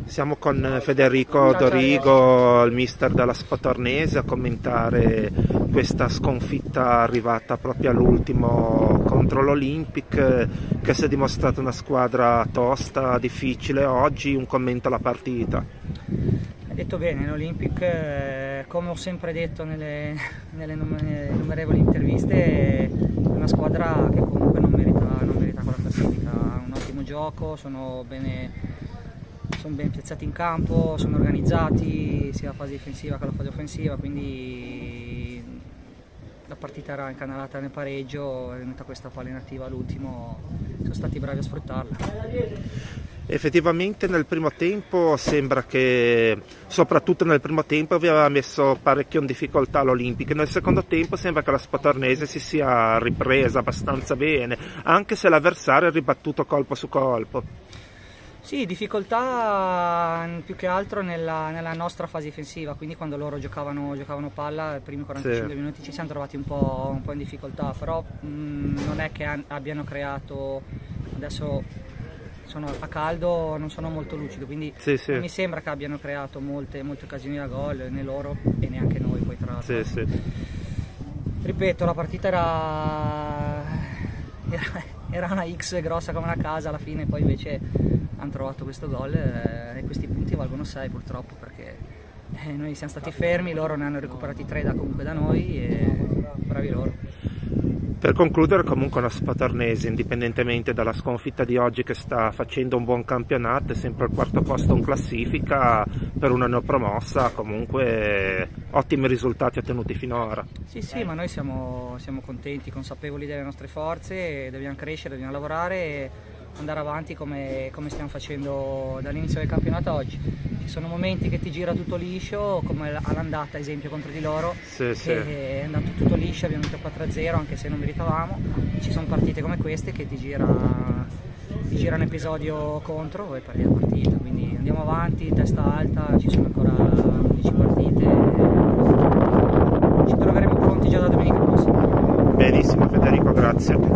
Siamo con Federico Dorigo, il mister della Spatornese, a commentare questa sconfitta arrivata proprio all'ultimo contro l'Olympic, che si è dimostrata una squadra tosta, difficile. Oggi un commento alla partita. Hai detto bene, l'Olympic, come ho sempre detto nelle innumerevoli interviste, è una squadra che comunque non merita quella classifica. Ha un ottimo gioco, sono ben piazzati in campo, sono organizzati sia la fase difensiva che la fase offensiva, quindi la partita era incanalata nel pareggio, è venuta questa palla inattiva all'ultimo, sono stati bravi a sfruttarla. Effettivamente nel primo tempo sembra che, soprattutto nel primo tempo, vi aveva messo parecchio in difficoltà l'Olympic. Nel secondo tempo sembra che la Spatornese si sia ripresa abbastanza bene, anche se l'avversario ha ribattuto colpo su colpo. Sì, difficoltà più che altro nella nostra fase difensiva, quindi quando loro giocavano palla, i primi 45 minuti ci siamo trovati un po' in difficoltà, però non è che abbiano creato, adesso sono a caldo, non sono molto lucido, quindi non mi sembra che abbiano creato molte occasioni da gol, né loro e neanche noi poi tra l'altro. Ripeto, la partita era una X grossa come una casa, alla fine poi invece hanno trovato questo gol e questi punti valgono 6 purtroppo, perché noi siamo stati fermi, loro ne hanno recuperati 3 comunque da noi e bravi loro. Per concludere, comunque una Spatornese, indipendentemente dalla sconfitta di oggi, che sta facendo un buon campionato, è sempre al quarto posto in classifica, per una neopromossa, comunque ottimi risultati ottenuti finora. Sì, ma noi siamo contenti, consapevoli delle nostre forze, dobbiamo crescere, dobbiamo lavorare e andare avanti come stiamo facendo dall'inizio del campionato oggi. Ci sono momenti che ti gira tutto liscio, come all'andata esempio contro di loro, che è andato tutto liscio, abbiamo vinto 4-0 anche se non meritavamo. Ci sono partite come queste che ti gira un episodio contro e perdi la partita, quindi andiamo avanti, testa alta, ci sono ancora 11 partite, ci troveremo pronti già da domenica prossima. Benissimo Federico, grazie.